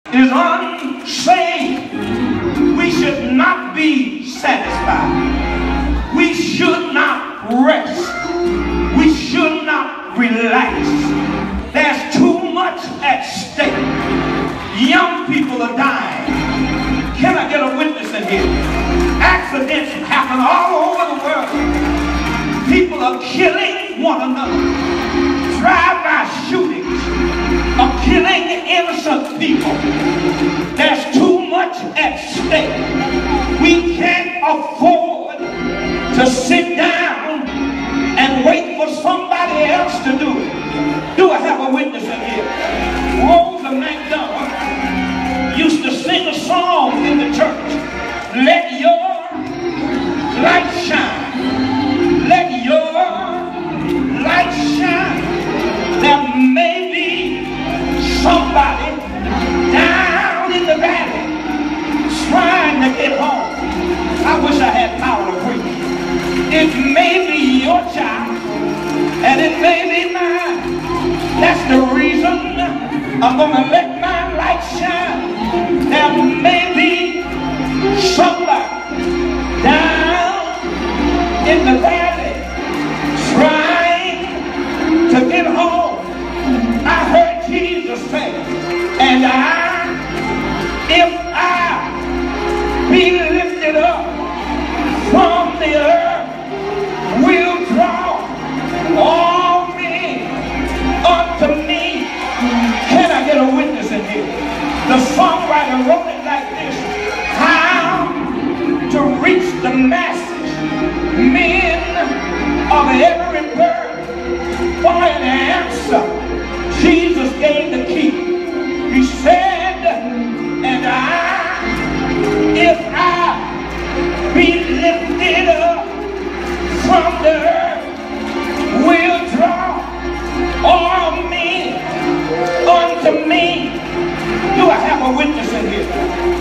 is unsaved, we should not be satisfied. We should not rest. We should not relax. There's too much at stake. Young people are dying. Can I get a witness in here? Accidents happen all over the world. People are killing one another. Drive-by shootings are killing innocent people. There's too much at stake. We can't afford to sit down and wait for somebody else to do it. Do I have a witness in here? Rosa McDonald used to sing a song in the church. Let your light shine. Let your light shine. There may be somebody down in the valley trying to get home. I wish I had power to preach. It may be your child and it may be mine. That's the reason I'm going to let my light shine. There may be somebody down in the valley trying to get home. I heard Jesus say, and if I be lifted up from the earth, will draw all men unto me. Can I get a witness in here? The songwriter wrote it like this: how to reach the masses, men of every birth. For an answer, Jesus gave the key. He said, and if I be lifted up from the earth, will draw all men unto me. Do I have a witness in here?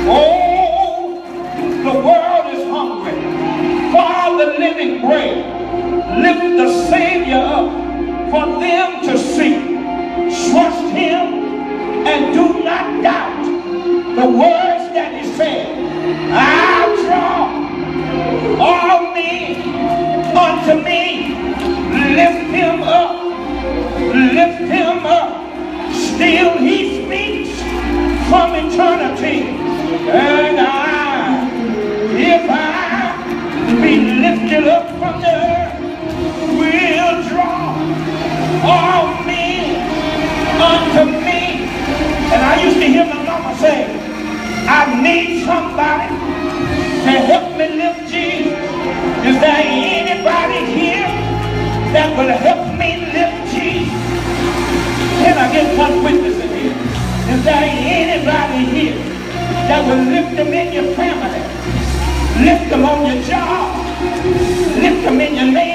Oh, the world is hungry for the living bread. Lift the Savior up for them to see. Trust him and do not doubt the words that he said. I'll draw all men unto me. Lift him up. Lift him up. Still he speaks from eternity. And if I be lifted up from the earth, will draw all men unto me. And I used to hear my mama say, I need somebody to help me lift Jesus. Is there anybody here that will help me lift Jesus? Can I get one witness in here? Is there anybody here that will lift them in your family? Lift them on your job. Lift them in your neighborhood.